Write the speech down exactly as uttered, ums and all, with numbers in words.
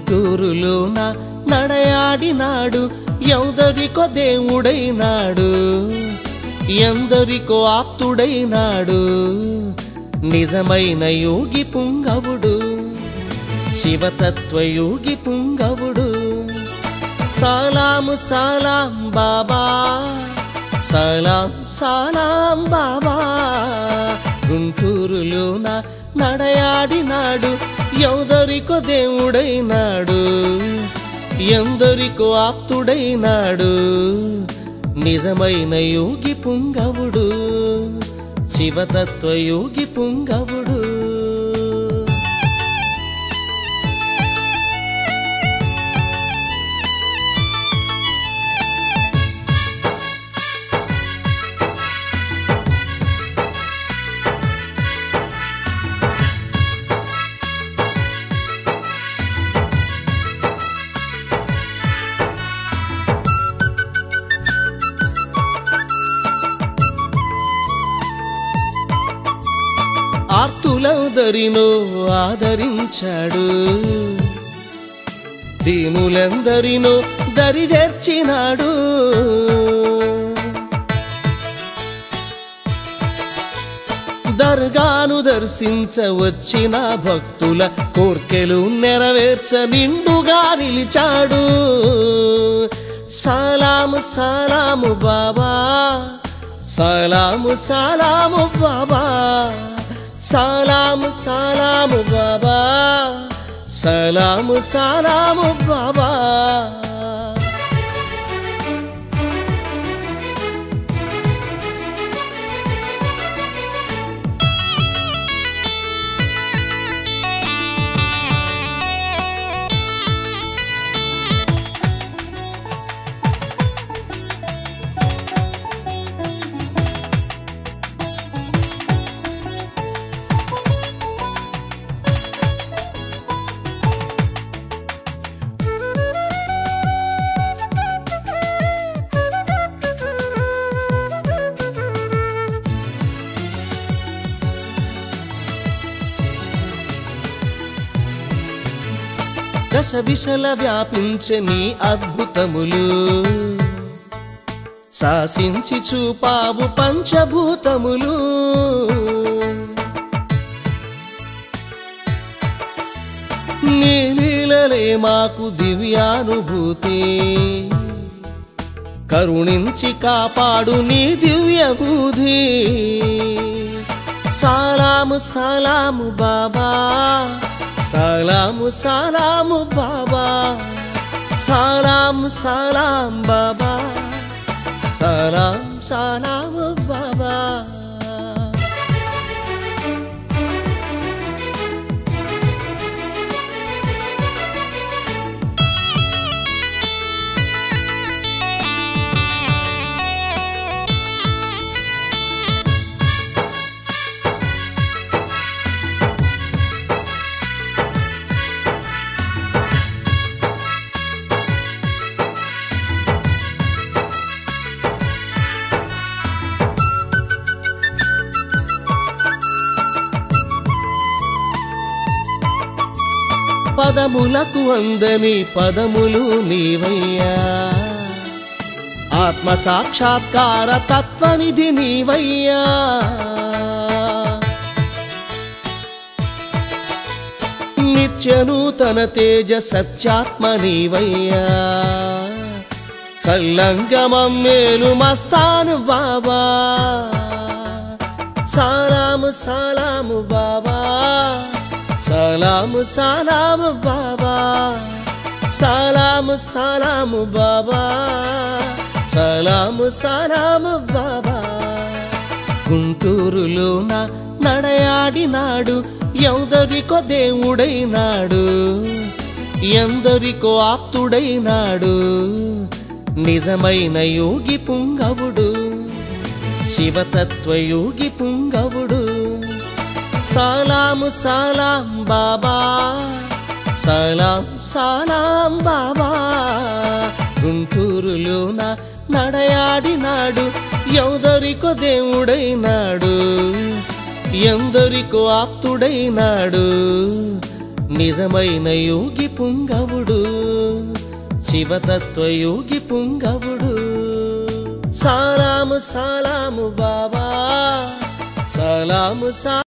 గుంటూరులోన నడయాడినాడు ఎందరికో దేవుడైనాడు ఎందరికో ఆప్తుడైనాడు నిజమైన యోగి పుంగవుడు శివతత్వ యోగి పుంగవుడు సలాము సలాం బాబా సలాం సలాం బాబా గుంటూరులోన నడయాడినాడు ఎందరికో దేవుడైనాడు ఎందరికో ఆప్తుడైనాడు నిజమైన యోగి పుంగవుడు శివతత్వ యోగి పుంగవుడు ఆర్తులందరినో ఆదరించాడు దీనులందరినో దరి చేర్చినాడు దర్గాను దర్శించ వచ్చిన భక్తుల కోర్కెలు నెరవేర్చ నిండుగా నిలిచాడు సలాము సలాము బాబా సలాము సలాము బాబా సలాము సలాము బాబా సలాము సలాము బాబా దశ దిశల వ్యాపించే నీ అద్భుతములు శాసించి చూపావు పంచభూతములు నీ లీలలే మాకు దివ్యానుభూతి కరుణించి కాపాడు నీ దివ్య బుద్ధి సలాము సలాము బాబా సలాము సలాము బాబా సలాము సలాం బాబా సలాం సలాము బాబా పదములకు అందని పదములు నీవయ్యా ఆత్మ సాక్షాత్కార తత్వనిధి నీవయ్యా నిత్య నూతన తేజ సత్యాత్మ నీవయ్యా చల్లంగమం మేలు మస్తాను బాబా సలాము సలాము బాబా సలాము సలాము బాబా సలాము సలాము బాబా సలాము సలాము బాబా గుంటూరులోన నడయాడినాడు ఎందరికో దేవుడైనాడు ఎందరికో ఆప్తుడైనాడు నిజమైన యోగి పుంగవుడు శివతత్వ యోగి పుంగవుడు సలాము సలాం బాబా సలాం సలాం బాబా గుంటూరులోన నడయాడినాడు ఎందరికో దేవుడైనాడు ఎందరికో ఆప్తుడైనాడు నిజమైన యోగి పుంగవుడు శివతత్వ యోగి పుంగవుడు సలాము సలాము బాబా సలాము సా